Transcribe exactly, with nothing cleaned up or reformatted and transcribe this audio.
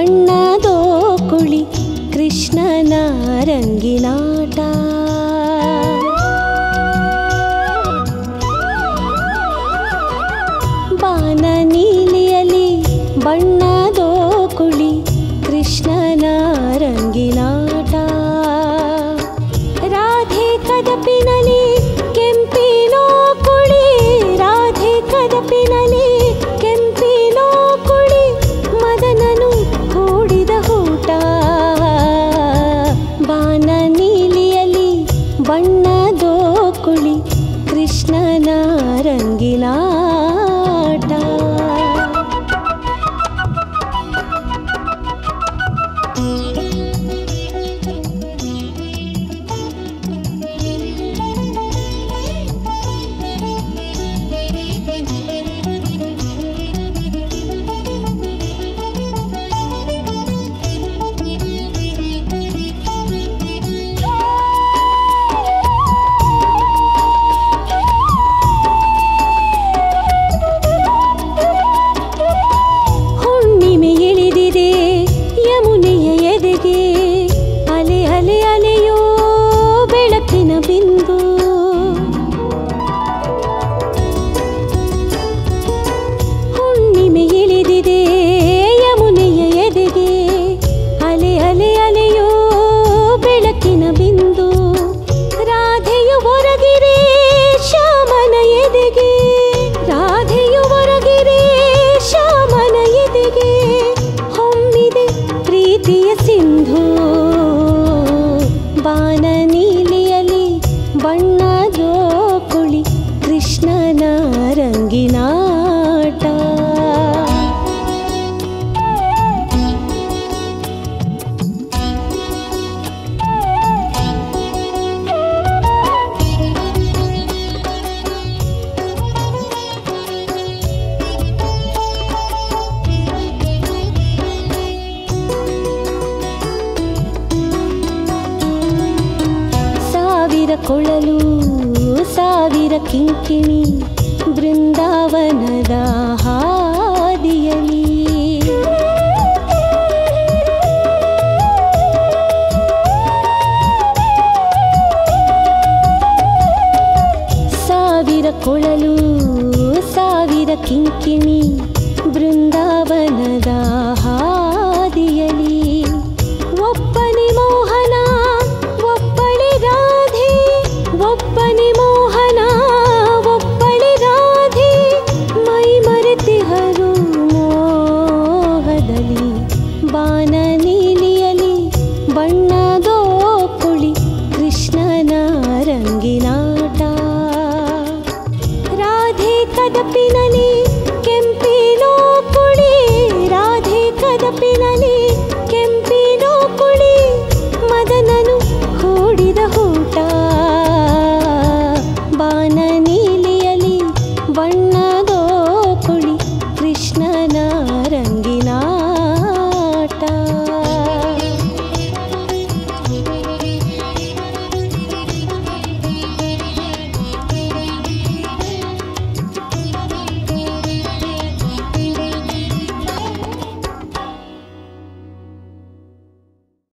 ಬಣ್ಣದೋ ಕುಳಿ ಕೃಷ್ಣನ ರಂಗಿನಾಟ. ಬಾನ ನೀಲಿಯಲಿ ಬಣ್ಣದೋ ಕುಳಿ ಕೃಷ್ಣನ ರಂಗಿನಾಟ. ರಾಧೆ ಕದಪಿನಲಿ ಕೆಂಪಿನೋ ಕುಳಿ, ರಾಧೆ ಕದಪಿನಲಿ ಕೆಂಪಿನೋ ಕುಳಿ ಮದನನು ಹೂಡಿದ ಹೂಟ. ಬಾನ ನೀಲಿಯಲಿ ಬಣ್ಣದೋ ಕುಳಿ ಕೃಷ್ಣನ ರಂಗಿನಾಟ. ಕೊಳಲು ಸಾವಿರ ಕಿಂಕಿಣಿ ಬೃಂದಾವನದ ಹಾದಿಯಲಿ. ಸಾವಿರ ಕೊಳಲು ಸಾವಿರ ಕಿಂಕಿಣಿ ಬೃಂದಾವನದ ಹಾದಿಯಲಿ. ಒಬ್ಬನಿ ಮೋಹನ ಒಬ್ಬಳಿ ರಾಧೆ, ಒಬ್ಬನಿ ಮೋಹನ ಒಬ್ಬಳಿ ರಾಧೆ ಮೈ ಮರೆತಿಹರು ಮೋಹದಲ್ಲಿ. ಬಾನ ನೀಲಿಯಲಿ ಬಣ್ಣದೋ ಕುಳಿ ಕೃಷ್ಣನ ರಂಗಿನಾಟ. ರಾಧೆ ಕದಪಿನಲಿ ಕೆಂಪಿನೋ ಕುಳಿ, ರಾಧೆ ಕದಪಿನಲಿ